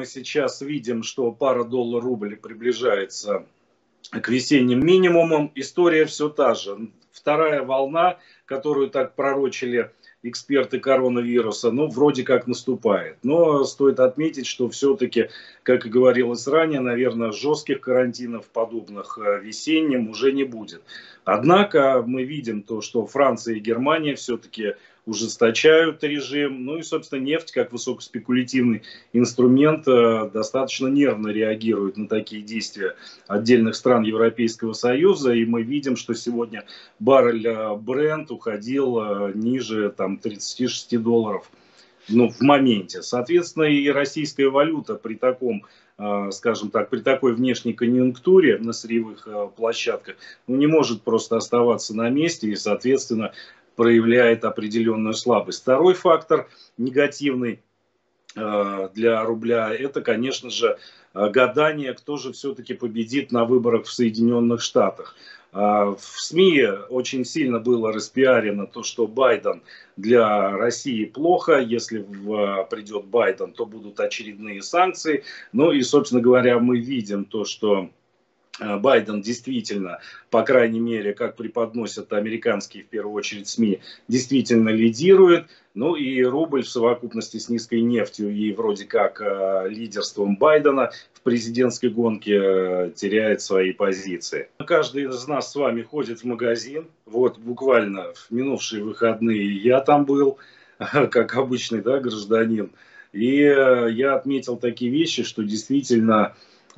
мы сейчас видим, что пара доллар-рубль приближается к весенним минимумам. История все та же. Вторая волна, которую так пророчили эксперты коронавируса, ну, вроде как наступает. Но стоит отметить, что все-таки, как и говорилось ранее, наверное, жестких карантинов, подобных весенним, уже не будет. Однако мы видим то, что Франция и Германия все-таки ужесточают режим. Ну и, собственно, нефть, как высокоспекулятивный инструмент, достаточно нервно реагирует на такие действия отдельных стран Европейского Союза. И мы видим, что сегодня баррель Brent уходил ниже там, 36 долларов, ну, в моменте. Соответственно, и российская валюта при таком, скажем так, при такой внешней конъюнктуре на сырьевых площадках, ну, не может просто оставаться на месте и, соответственно, проявляет определенную слабость. Второй фактор негативный для рубля — это, конечно же, гадание, кто же все-таки победит на выборах в Соединенных Штатах. В СМИ очень сильно было распиарено то, что Байден для России плохо. Если придет Байден, то будут очередные санкции. Ну и, собственно говоря, мы видим то, что Байден действительно, по крайней мере, как преподносят американские, в первую очередь, СМИ, действительно лидирует. Ну и рубль в совокупности с низкой нефтью и вроде как лидерством Байдена в президентской гонке теряет свои позиции. Каждый из нас с вами ходит в магазин. Вот буквально в минувшие выходные я там был, как обычный, да, гражданин. И я отметил такие вещи, что действительно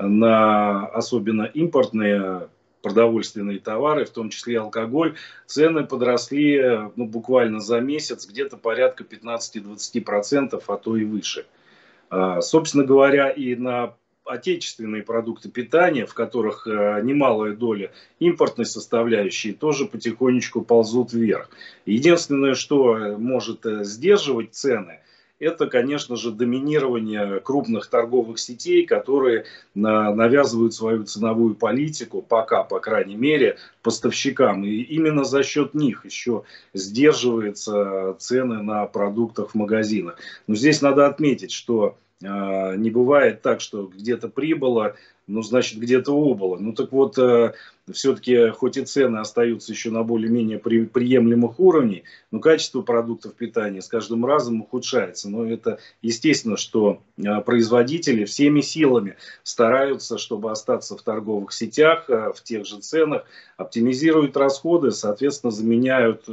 на особенно импортные продовольственные товары, в том числе алкоголь, цены подросли, ну, буквально за месяц где-то порядка 15-20%, а то и выше. Собственно говоря, и на отечественные продукты питания, в которых немалая доля импортной составляющей, тоже потихонечку ползут вверх. Единственное, что может сдерживать цены, это, конечно же, доминирование крупных торговых сетей, которые навязывают свою ценовую политику, пока, по крайней мере, поставщикам. И именно за счет них еще сдерживаются цены на продуктах в магазинах. Но здесь надо отметить, что не бывает так, что где-то прибыло, ну, значит, где-то убыло. Ну, так вот, все-таки, хоть и цены остаются еще на более-менее приемлемых уровнях, но качество продуктов питания с каждым разом ухудшается. Но это естественно, что производители всеми силами стараются, чтобы остаться в торговых сетях, в тех же ценах, оптимизируют расходы, соответственно, заменяют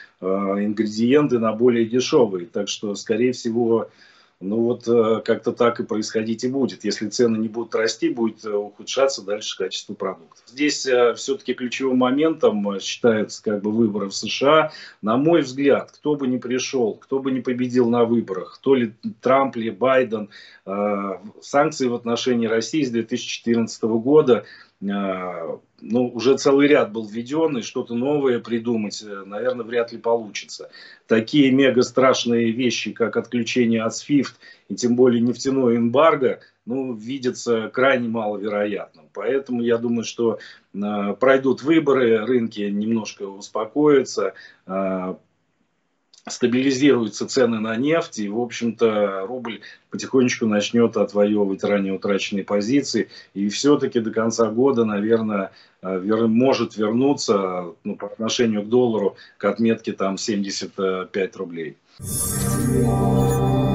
ингредиенты на более дешевые. Так что, скорее всего, ну вот как-то так и происходить и будет. Если цены не будут расти, будет ухудшаться дальше качество продуктов. Здесь все-таки ключевым моментом считаются как бы выборы в США. На мой взгляд, кто бы ни пришел, кто бы ни победил на выборах, то ли Трамп, ли Байден, санкции в отношении России с 2014 года, ну, уже целый ряд был введен, и что-то новое придумать, наверное, вряд ли получится. Такие мега страшные вещи, как отключение от SWIFT и тем более нефтяное эмбарго, ну, видятся крайне маловероятным. Поэтому я думаю, что пройдут выборы, рынки немножко успокоятся, стабилизируются цены на нефть, и, в общем-то, рубль потихонечку начнет отвоевывать ранее утраченные позиции, и все-таки до конца года, наверное, может вернуться, ну, по отношению к доллару к отметке там 75 рублей.